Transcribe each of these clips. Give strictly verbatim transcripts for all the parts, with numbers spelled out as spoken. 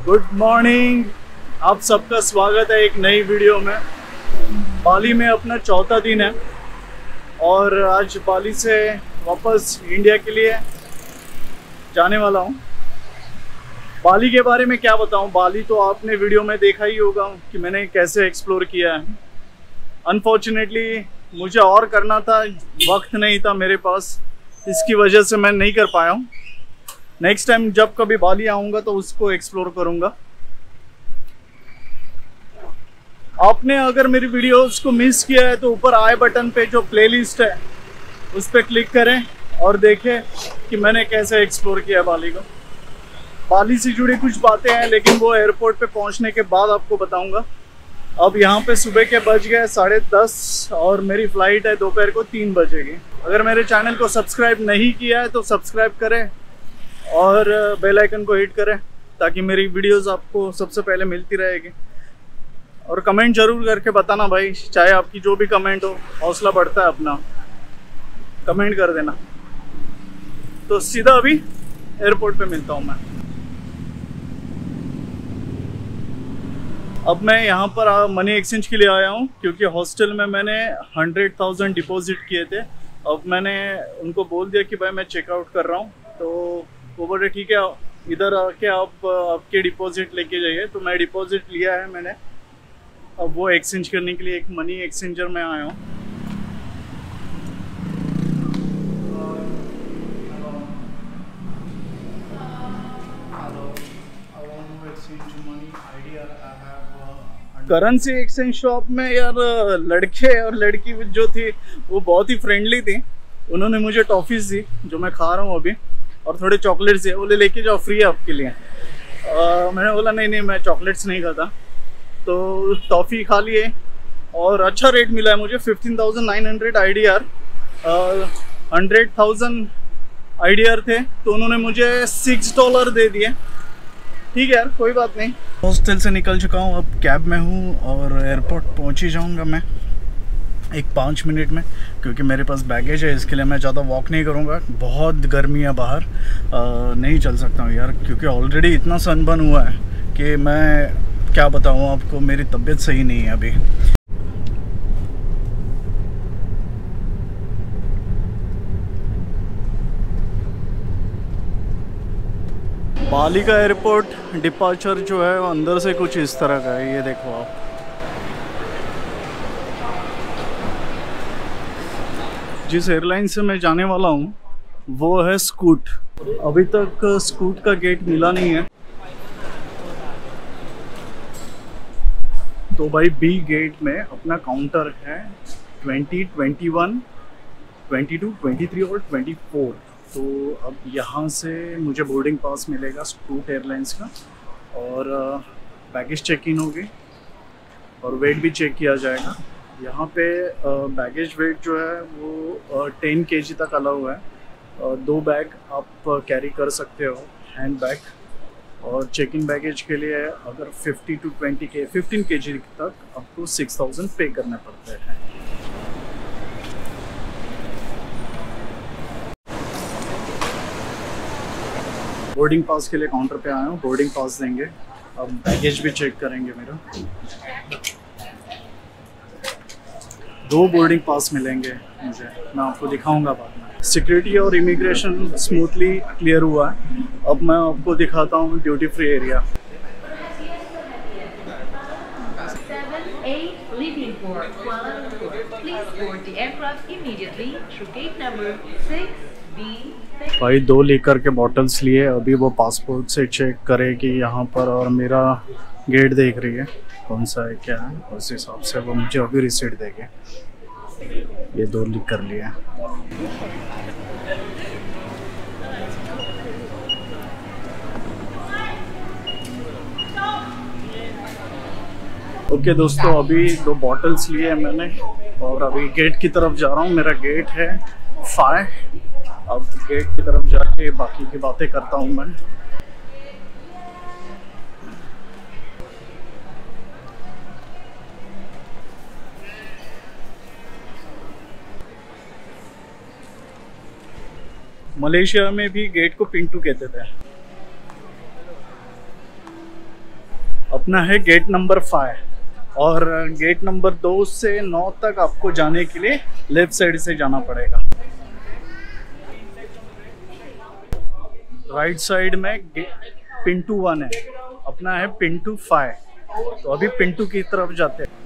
Good morning, आप सबका स्वागत है एक नई वीडियो में। बाली में अपना चौथा दिन है और आज बाली से वापस इंडिया के लिए जाने वाला हूँ। बाली के बारे में क्या बताऊँ, बाली तो आपने वीडियो में देखा ही होगा कि मैंने कैसे एक्सप्लोर किया है। अनफॉर्चुनेटली मुझे और करना था, वक्त नहीं था मेरे पास, इसकी वजह से मैं नहीं कर पाया हूँ। नेक्स्ट टाइम जब कभी बाली आऊँगा तो उसको एक्सप्लोर करूँगा। आपने अगर मेरी वीडियोस को मिस किया है तो ऊपर आई बटन पे जो प्लेलिस्ट है उस पर क्लिक करें और देखें कि मैंने कैसे एक्सप्लोर किया बाली को। बाली से जुड़ी कुछ बातें हैं लेकिन वो एयरपोर्ट पे पहुंचने के बाद आपको बताऊंगा। अब यहाँ पे सुबह के बज गए साढ़े दस और मेरी फ़्लाइट है दोपहर को तीन बजेगी। अगर मेरे चैनल को सब्सक्राइब नहीं किया है तो सब्सक्राइब करें और बेल आइकन को हिट करें ताकि मेरी वीडियोस आपको सबसे पहले मिलती रहेगी। और कमेंट जरूर करके बताना भाई, चाहे आपकी जो भी कमेंट हो, हौसला बढ़ता है अपना, कमेंट कर देना। तो सीधा अभी एयरपोर्ट पे मिलता हूँ मैं। अब मैं यहाँ पर मनी एक्सचेंज के लिए आया हूँ क्योंकि हॉस्टल में मैंने हंड्रेड थाउजेंड डिपॉजिट किए थे। अब मैंने उनको बोल दिया कि भाई मैं चेकआउट कर रहा हूँ, तो वो बोले ठीक है इधर आके आप आपके डिपॉजिट लेके जाइए। तो मैं डिपॉजिट लिया है मैंने, अब वो एक्सचेंज करने के लिए एक मनी एक्सचेंजर में आया हूँ। करेंसी एक्सचेंज शॉप में यार लड़के और लड़की जो थी वो बहुत ही फ्रेंडली थी। उन्होंने मुझे टॉफ़ीज़ दी जो मैं खा रहा हूँ अभी, और थोड़े चॉकलेट्स दिए। बोले लेके जाओ, फ्री है आपके लिए। आ, मैंने बोला नहीं नहीं मैं चॉकलेट्स नहीं खाता, तो टॉफ़ी खा लिए और अच्छा रेट मिला है मुझे। Fifteen thousand nine hundred I D R, hundred thousand I D R थे तो उन्होंने मुझे सिक्स डॉलर दे दिए। ठीक है यार, कोई बात नहीं। हॉस्टल से निकल चुका हूँ, अब कैब में हूँ और एयरपोर्ट पहुँच ही जाऊँगा मैं एक पाँच मिनट में, क्योंकि मेरे पास बैगेज है। इसके लिए मैं ज़्यादा वॉक नहीं करूँगा, बहुत गर्मी है बाहर, आ, नहीं चल सकता हूँ यार, क्योंकि ऑलरेडी इतना सनबर्न हुआ है कि मैं क्या बताऊँ आपको, मेरी तबीयत सही नहीं है अभी। बाली का एयरपोर्ट डिपार्चर जो है अंदर से कुछ इस तरह का है, ये देखो आप। जिस एयरलाइन से मैं जाने वाला हूँ वो है स्कूट। अभी तक स्कूट का गेट मिला नहीं है, तो भाई बी गेट में अपना काउंटर है twenty, twenty one, twenty two, twenty three और ट्वेंटी फोर। तो अब यहाँ से मुझे बोर्डिंग पास मिलेगा स्कूट एयरलाइंस का, और बैगेज चेक इन होगी और वेट भी चेक किया जाएगा। यहाँ पे बैगेज वेट जो है वो टेन के जी तक अलाउ है। दो बैग आप कैरी कर सकते हो, हैंड बैग। और चेक इन बैगेज के लिए अगर फिफ्टी टू ट्वेंटी के फिफ्टीन के जी तक आपको सिक्स थाउजेंड पे करने पड़ते हैं। बोर्डिंग पास के लिए काउंटर पे आया हूँ, बोर्डिंग पास देंगे। अब बैगेज भी चेक करेंगे मेरा। दो बोर्डिंग पास मिलेंगे मुझे, मैं आपको दिखाऊंगा बाद में। सिक्योरिटी और इमिग्रेशन स्मूथली क्लियर हुआ है। अब मैं आपको दिखाता हूँ ड्यूटी फ्री एरिया। भाई दो लीकर के बॉटल्स लिए, अभी वो पासपोर्ट से चेक करे कि यहाँ पर, और मेरा गेट देख रही है कौन सा है क्या है, उस हिसाब से वो मुझे अभी रिसीट देंगे। ये दो लीक कर लिया। ओके दोस्तों, अभी दो बॉटल्स लिए हैं मैंने और अभी गेट की तरफ जा रहा हूँ। मेरा गेट है फाइव। अब गेट की तरफ जाके बाकी की बातें करता हूँ मैं। मलेशिया में भी गेट को पिंटू कहते थे। अपना है गेट नंबर फाइव और गेट नंबर दो से नौ तक आपको जाने के लिए लेफ्ट साइड से जाना पड़ेगा। राइट साइड में पिंटू वन है, अपना है पिंटू फाइव। तो अभी पिंटू की तरफ जाते हैं।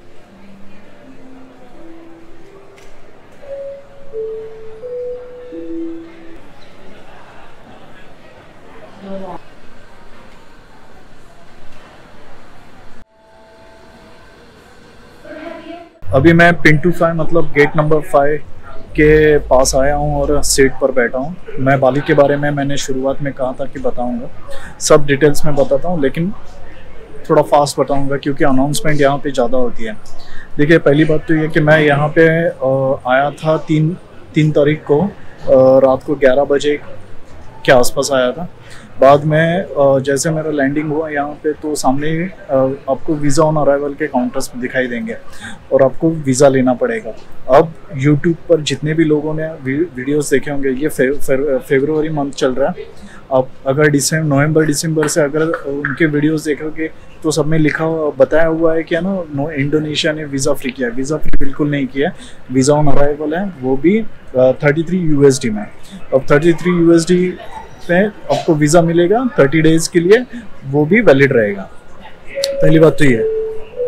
अभी मैं पिंटू फाइव मतलब गेट नंबर फाइव के पास आया हूँ और सीट पर बैठा हूँ। मैं बाली के बारे में मैंने शुरुआत में कहा था कि बताऊँगा, सब डिटेल्स में बताता हूँ, लेकिन थोड़ा फास्ट बताऊँगा क्योंकि अनाउंसमेंट यहाँ पे ज़्यादा होती है। देखिए, पहली बात तो ये कि मैं यहाँ पे आया था तीन तीन तारीख को रात को ग्यारह बजे के आसपास आया था। बाद में जैसे मेरा लैंडिंग हुआ यहाँ पे तो सामने आपको वीज़ा ऑन अराइवल के काउंटर्स पे दिखाई देंगे और आपको वीज़ा लेना पड़ेगा। अब यूट्यूब पर जितने भी लोगों ने वीडियोस देखे होंगे, ये फे, फे, फेब्रुवरी मंथ चल रहा है। अब अगर दिसंबर नवंबर दिसंबर से अगर उनके वीडियोस देखोगे तो सब में लिखा बताया हुआ है कि है ना, नो इंडोनेशिया ने वीज़ा फ्री किया। वीज़ा फ्री बिल्कुल नहीं किया, वीज़ा ऑन अराइवल है, वो भी thirty three U S D में। अब thirty three U S D पे आपको वीज़ा मिलेगा थर्टी डेज़ के लिए, वो भी वैलिड रहेगा। पहली बात तो ये।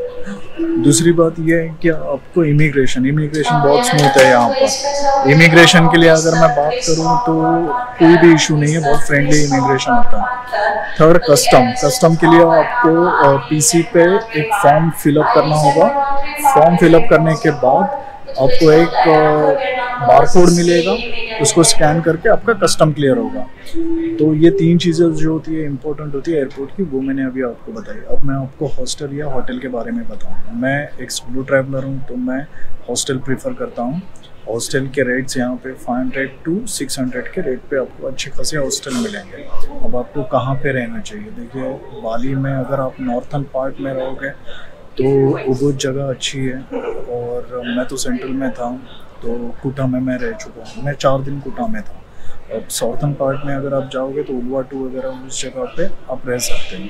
दूसरी बात ये है कि आपको इमिग्रेशन इमिग्रेशन बहुत स्मूथ है यहाँ पर। इमिग्रेशन के लिए अगर मैं बात करूँ तो कोई भी इशू नहीं है, बहुत फ्रेंडली इमिग्रेशन होता है। थर्ड, कस्टम कस्टम के लिए आपको पीसी पे एक फॉर्म फिलअप करना होगा। फॉर्म फिलअप करने के बाद आपको एक बारकोड मिलेगा, उसको स्कैन करके आपका कस्टम क्लियर होगा। तो ये तीन चीज़ें जो होती है इंपॉर्टेंट होती है एयरपोर्ट की, वो मैंने अभी आपको बताई। अब मैं आपको हॉस्टल या होटल के बारे में बताऊँगा। मैं एक सोलो ट्रैवलर हूँ तो मैं हॉस्टल प्रीफर करता हूँ। हॉस्टल के रेट्स यहाँ पे five hundred to six hundred के रेट पे आपको अच्छे खासे हॉस्टल मिलेंगे। अब आपको कहाँ पे रहना चाहिए? देखिए, बाली में अगर आप नॉर्थन पार्ट में रहोगे तो उबुद जगह अच्छी है, और मैं तो सेंट्रल में था तो कुटा में मैं रह चुका हूँ। मैं चार दिन कुटा में था। अब साउथर्न पार्ट में अगर आप जाओगे तो उलुवाटू वगैरह उस जगह पे आप रह सकते हैं।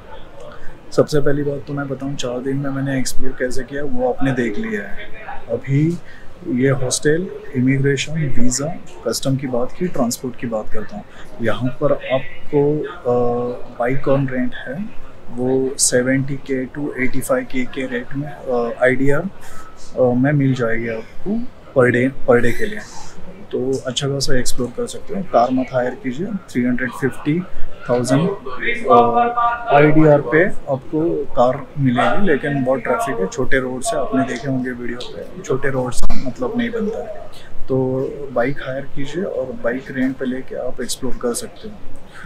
सबसे पहली बात तो मैं बताऊँ, चार दिन में मैंने एक्सप्लोर कैसे किया वो आपने देख लिया है। अभी ये हॉस्टल, इमिग्रेशन, वीज़ा, कस्टम की बात की, ट्रांसपोर्ट की बात करता हूँ। यहाँ पर आपको बाइक ऑन रेंट है, वो सेवेंटी के टू एटी फाइव के के रेट में आई डी आर में मिल जाएगी आपको पर डे पर डे के लिए। तो अच्छा खासा एक्सप्लोर कर सकते हो। कार मत हायर कीजिए, three hundred fifty thousand I D R पे आपको कार मिलेगी, लेकिन बहुत ट्रैफिक है। छोटे रोड से आपने देखे होंगे वीडियो पे, छोटे रोड से मतलब नहीं बनता है। तो बाइक हायर कीजिए और बाइक रेंट पे लेके आप एक्सप्लोर कर सकते हो।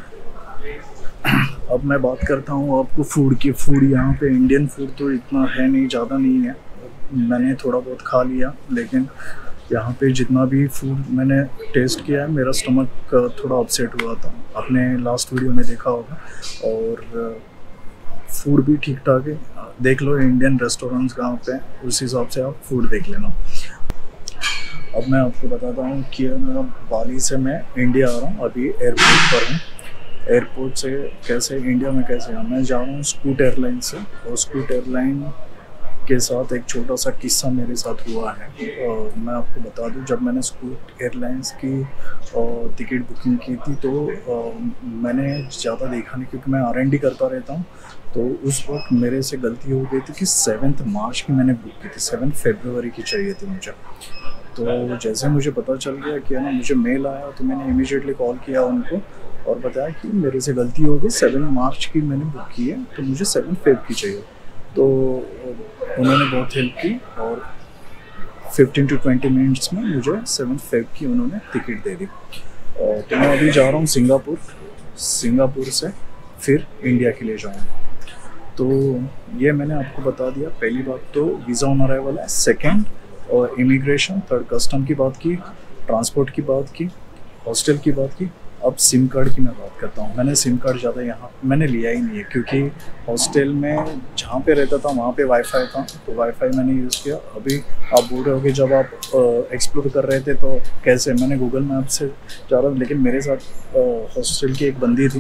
अब मैं बात करता हूँ आपको फूड की। फूड यहाँ पे इंडियन फूड तो इतना है नहीं, ज़्यादा नहीं है। मैंने थोड़ा बहुत खा लिया, लेकिन यहाँ पे जितना भी फूड मैंने टेस्ट किया है, मेरा स्टमक थोड़ा अपसेट हुआ था। आपने लास्ट वीडियो में देखा होगा। और फूड भी ठीक ठाक है। देख लो इंडियन रेस्टोरेंट्स कहाँ पे, उस हिसाब से आप फूड देख लेना। अब मैं आपको बताता हूँ कि बाली से मैं इंडिया आ रहा हूँ, अभी एयरपोर्ट पर हूँ। एयरपोर्ट से कैसे इंडिया में कैसे आया, मैं जा रहा हूँ स्कूट एयरलाइन से। और स्कूट एयरलाइन के साथ एक छोटा सा किस्सा मेरे साथ हुआ है। और मैं आपको बता दूं, जब मैंने स्कूट एयरलाइंस की टिकट बुकिंग की थी तो मैंने ज़्यादा देखा नहीं, क्योंकि मैं आर एन डी करता रहता हूँ। तो उस वक्त मेरे से गलती हो गई थी कि सेवन्थ मार्च की मैंने बुक की थी, सेवन्थ फरवरी की चाहिए थी मुझे। तो जैसे मुझे पता चल गया कि है ना, मुझे मेल आया, तो मैंने इमीडिएटली कॉल किया उनको और बताया कि मेरे से गलती हो गई, सेवन मार्च की मैंने बुक की है, तो मुझे सेवन फेब की चाहिए। तो उन्होंने बहुत हेल्प की और फिफ्टीन टू ट्वेंटी मिनट्स में मुझे सेवन फेब की उन्होंने टिकट दे दी। और तो मैं अभी जा रहा हूँ सिंगापुर। सिंगापुर से फिर इंडिया के लिए जाऊँगा। तो ये मैंने आपको बता दिया। पहली बात तो वीज़ा ऑन अराइवल है, सेकेंड और इमिग्रेशन, थर्ड कस्टम की बात की, ट्रांसपोर्ट की बात की, हॉस्टल की बात की। अब सिम कार्ड की मैं बात करता हूँ। मैंने सिम कार्ड ज़्यादा यहाँ मैंने लिया ही नहीं है, क्योंकि हॉस्टल में जहाँ पे रहता था वहाँ पे वाईफाई था, तो वाईफाई मैंने यूज़ किया। अभी आप बोल रहे हो कि जब आप एक्सप्लोर कर रहे थे तो कैसे, मैंने गूगल मैप से जा रहा था, लेकिन मेरे साथ हॉस्टल की एक बंदी थी,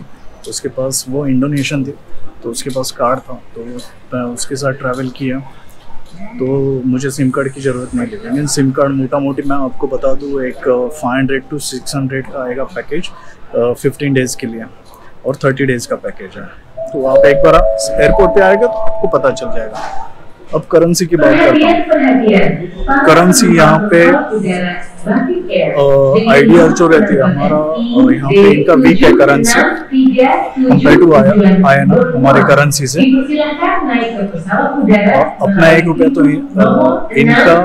उसके पास, वो इंडोनेशियन थी तो उसके पास कार्ड था, तो मैं उसके साथ ट्रैवल किया, तो मुझे सिम कार्ड की ज़रूरत नहीं लगी। लेकिन सिम कार्ड मोटा मोटी मैं आपको बता दूँ एक five hundred to six hundred का आएगा पैकेज फिफ्टीन डेज़ के लिए, और थर्टी डेज़ का पैकेज है। तो आप एक बार एयरपोर्ट पे आएगा तो आपको पता चल जाएगा। अब करेंसी की बात करता हूँ। करेंसी यहाँ पे आइडिया जो रहती है हमारा, यहाँ पे इनका वीक है करेंसी कंपेयर टू आया ना हमारे करेंसी से। अपना एक रुपया तो इनका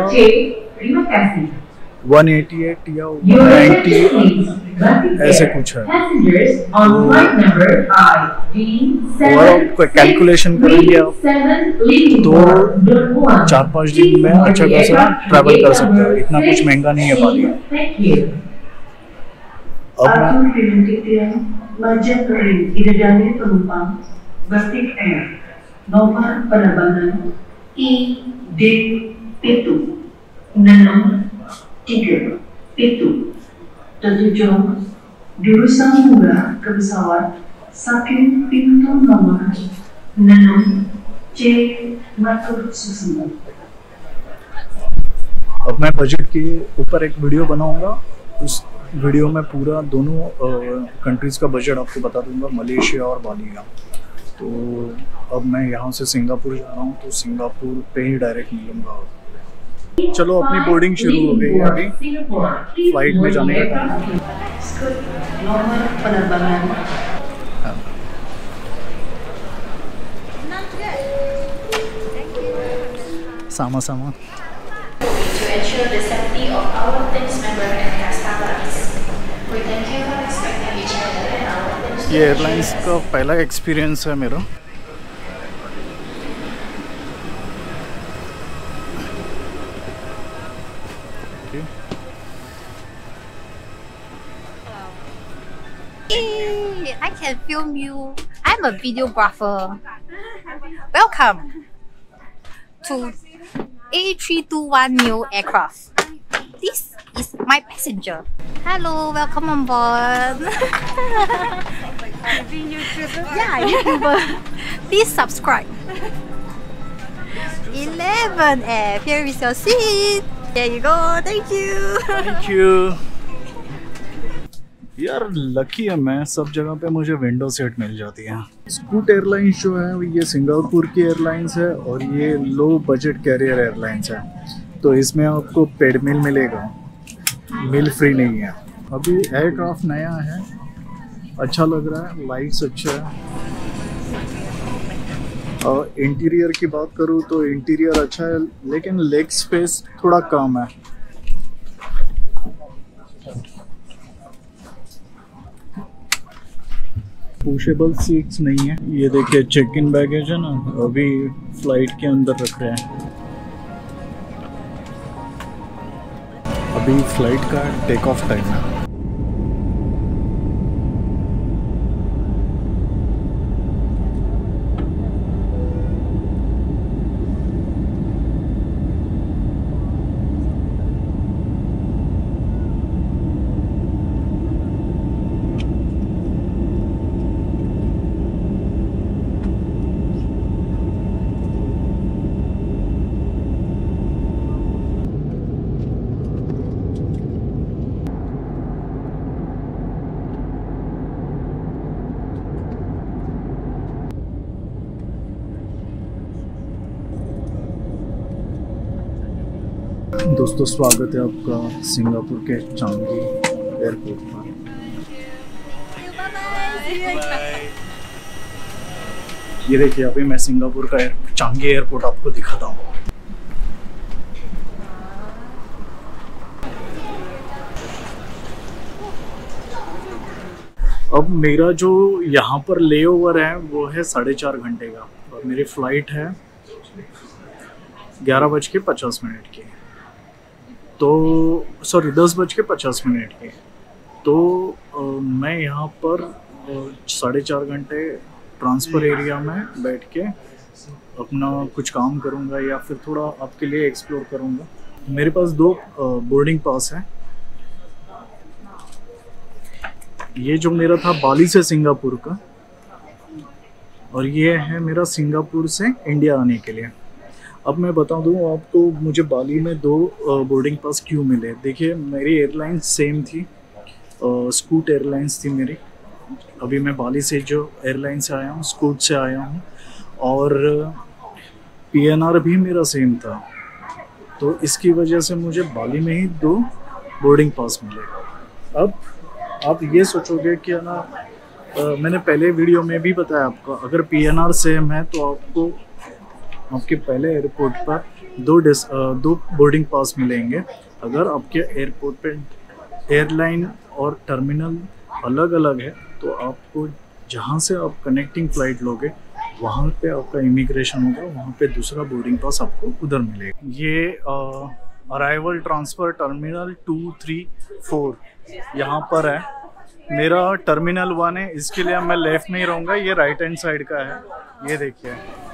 वन एटी एट या वन नाइंटी ऐसे कुछ है। और कैलकुलेशन करेंगे आप तो चार पाँच दिन में अच्छा खासा ट्रैवल कर सकते हैं, इतना कुछ महंगा नहीं है पाली। अब tiga itu tertuju jurusan mula ke pesawat saking pintu nomor enam C matur susun। अब मैं बजट के ऊपर एक वीडियो बनाऊंगा, उस वीडियो में पूरा दोनों कंट्रीज़ का बजट आपको बता दूंगा, मलेशिया और बाली का। तो अब मैं यहाँ से सिंगापुर जा रहा हूँ, तो सिंगापुर पे ही डायरेक्ट मिलूँगा। चलो अपनी बोर्डिंग शुरू हो गई है, अभी फ्लाइट में जाने का टाइम। सामा सामा ये एयरलाइंस का पहला एक्सपीरियंस है मेरा। Hey, I can film you. I'm a videographer. Welcome to A three two one neo aircraft. This is my passenger. Hello, welcome on board. Yeah, YouTuber. Please subscribe. eleven F. Here is your seat. There you go. Thank you. Thank you. यार lucky है मैं, सब जगह पे मुझे window seat मिल जाती है। Scoot airlines जो है ये सिंगापुर की एयरलाइंस है और ये लो बजट कैरियर एयरलाइंस है, तो इसमें आपको पेड मील मिलेगा, मील फ्री नहीं है। अभी एयरक्राफ्ट नया है, अच्छा लग रहा है, लाइट्स अच्छा है। और इंटीरियर की बात करूँ तो इंटीरियर अच्छा है, लेकिन लेग स्पेस थोड़ा कम है। पुशेबल सीट्स नहीं है। ये देखिए चेक इन बैगेज है ना, अभी फ्लाइट के अंदर रख रहे हैं। अभी फ्लाइट का टेक ऑफ टाइम है। दोस्तों स्वागत है आपका सिंगापुर के चांगी एयरपोर्ट पर। ये देखिए अभी मैं सिंगापुर का एयर, चांगी एयरपोर्ट आपको दिखाता हूँ। अब मेरा जो यहाँ पर लेओवर है वो है साढ़े चार घंटे का, और मेरी फ़्लाइट है ग्यारह बज के पचास मिनट की, तो सॉरी दस बज के पचास मिनट की। तो आ, मैं यहाँ पर साढ़े चार घंटे ट्रांसफ़र एरिया में बैठ के अपना कुछ काम करूँगा या फिर थोड़ा आपके लिए एक्सप्लोर करूँगा। मेरे पास दो बोर्डिंग पास है। ये जो मेरा था बाली से सिंगापुर का, और ये है मेरा सिंगापुर से इंडिया आने के लिए। अब मैं बता दूं आपको मुझे बाली में दो बोर्डिंग पास क्यों मिले। देखिए मेरी एयरलाइन सेम थी, स्कूट एयरलाइंस थी मेरी। अभी मैं बाली से जो एयरलाइन से आया हूँ स्कूट से आया हूँ, और पीएनआर भी मेरा सेम था, तो इसकी वजह से मुझे बाली में ही दो बोर्डिंग पास मिले। अब आप ये सोचोगे कि ना, मैंने पहले वीडियो में भी बताया आपको, अगर पीएनआर सेम है तो आपको आपके पहले एयरपोर्ट पर दो डिस दो बोर्डिंग पास मिलेंगे। अगर आपके एयरपोर्ट पे एयरलाइन और टर्मिनल अलग अलग है तो आपको जहाँ से आप कनेक्टिंग फ़्लाइट लोगे वहाँ पे आपका इमिग्रेशन होगा, वहाँ पे दूसरा बोर्डिंग पास आपको उधर मिलेगा। ये arrival transfer terminal two three four यहाँ पर है। मेरा टर्मिनल वन है, इसके लिए मैं लेफ़्ट में ही रहूँगा। ये राइट हैंड साइड का है, ये देखिए।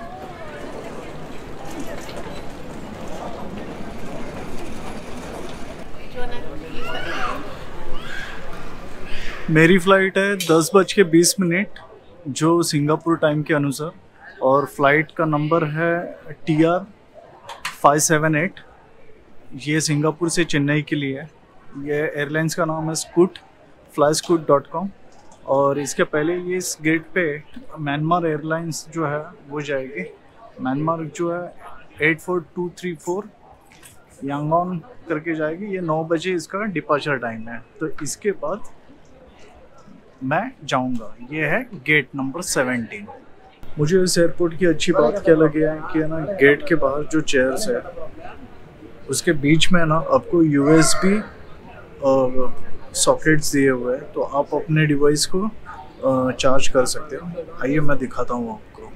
मेरी फ़्लाइट है दस बज के बीस मिनट जो सिंगापुर टाइम के अनुसार, और फ्लाइट का नंबर है T R five seven eight. ये सिंगापुर से चेन्नई के लिए है। ये एयरलाइंस का नाम है Scoot, fly Scoot dot com. और इसके पहले ये इस गेट पे म्यांमार एयरलाइंस जो है वो जाएगी। म्यांमार जो है eight four two three four Yangon करके जाएगी। ये नौ बजे इसका डिपार्चर टाइम है, तो इसके बाद मैं जाऊंगा। ये है गेट नंबर सेवेंटीन। मुझे इस एयरपोर्ट की अच्छी बात क्या लगी है कि है ना, गेट के बाहर जो चेयर्स है उसके बीच में ना आपको यूएसबी सॉकेट्स दिए हुए हैं, तो आप अपने डिवाइस को चार्ज कर सकते हो। आइए मैं दिखाता हूँ आपको।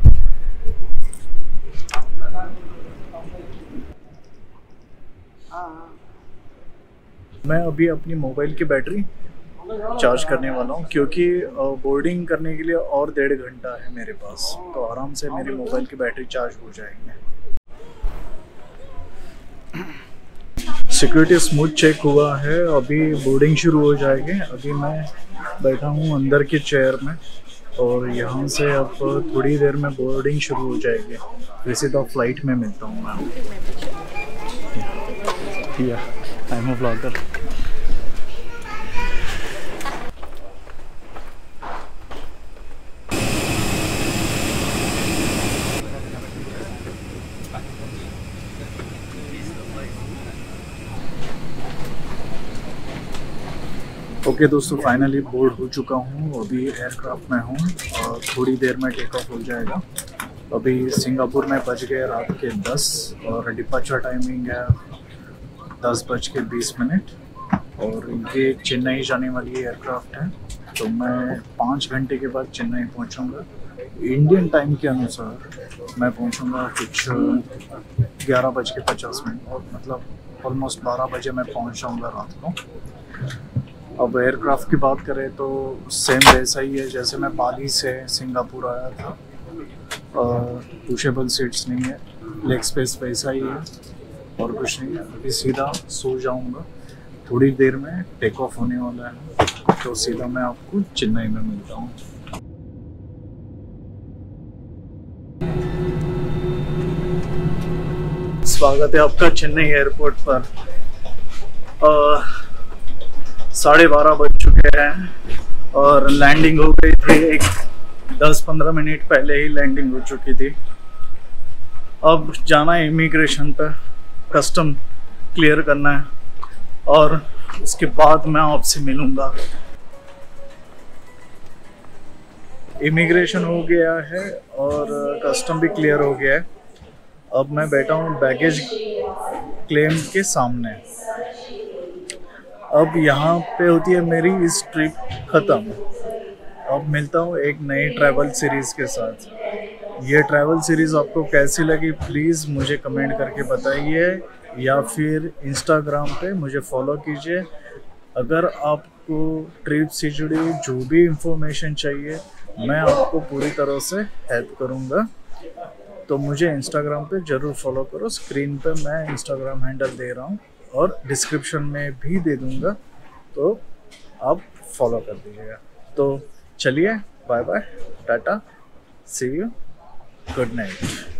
मैं अभी अपनी मोबाइल की बैटरी चार्ज करने वाला हूँ, क्योंकि बोर्डिंग करने के लिए और डेढ़ घंटा है मेरे पास, तो आराम से मेरी मोबाइल की बैटरी चार्ज हो जाएगी। सिक्योरिटी स्मूथ चेक हुआ है, अभी बोर्डिंग शुरू हो जाएगी। अभी मैं बैठा हूँ अंदर के चेयर में, और यहाँ से अब थोड़ी देर में बोर्डिंग शुरू हो जाएगी। फिर सीधा फ्लाइट में मिलता हूँ मैं। I am a vlogger. Okay okay, दोस्तों फाइनली बोर्ड हो चुका हूँ। अभी एयरक्राफ्ट में हूँ और थोड़ी देर में टेक ऑफ हो जाएगा। अभी सिंगापुर में बज गए रात के दस और डिपार्चर टाइमिंग है दस बज के बीस मिनट। और ये चेन्नई जाने वाली एयरक्राफ्ट है, तो मैं पाँच घंटे के बाद चेन्नई पहुँचूँगा। इंडियन टाइम के अनुसार मैं पहुँचूँगा कुछ ग्यारह बज के पचास मिनट, और मतलब ऑलमोस्ट बारह बजे मैं पहुँच जाऊँगा रात को। अब एयरक्राफ्ट की बात करें तो सेम वैसा ही है जैसे मैं बाली से सिंगापुर आया था। पुशेबल सीट्स नहीं है, लेग स्पेस वैसा ही है और कुछ नहीं है। अभी सीधा सो जाऊंगा, थोड़ी देर में टेक ऑफ होने वाला है, तो सीधा मैं आपको चेन्नई में मिलता हूँ। स्वागत है आपका चेन्नई एयरपोर्ट पर। साढ़े बारह बज चुके हैं और लैंडिंग हो गई थी, एक दस पंद्रह मिनट पहले ही लैंडिंग हो चुकी थी। अब जाना है इमिग्रेशन पे, कस्टम क्लियर करना है और उसके बाद मैं आपसे मिलूंगा। इमिग्रेशन हो गया है और कस्टम भी क्लियर हो गया है। अब मैं बैठा हूँ बैगेज क्लेम के सामने। अब यहाँ पे होती है मेरी इस ट्रिप ख़त्म। अब मिलता हूँ एक नई ट्रैवल सीरीज़ के साथ। ये ट्रैवल सीरीज़ आपको कैसी लगी प्लीज़ मुझे कमेंट करके बताइए, या फिर इंस्टाग्राम पे मुझे फॉलो कीजिए। अगर आपको ट्रिप से जुड़ी जो भी इंफॉर्मेशन चाहिए मैं आपको पूरी तरह से हेल्प करूँगा, तो मुझे इंस्टाग्राम पे ज़रूर फॉलो करो। स्क्रीन पे मैं इंस्टाग्राम हैंडल दे रहा हूँ और डिस्क्रिप्शन में भी दे दूँगा, तो आप फॉलो कर दीजिएगा। तो चलिए, bye bye, tata, See you. Good night.